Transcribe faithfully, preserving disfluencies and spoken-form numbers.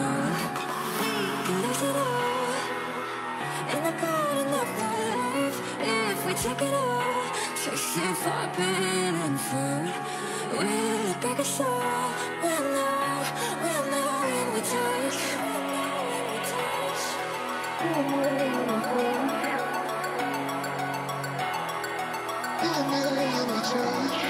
more. You lose it all in the garden of life. If we take it all, chase it forbidden fruit, will it break us all? We'll know, we'll know when we touch. We'll know when we touch. We'll know when we touch.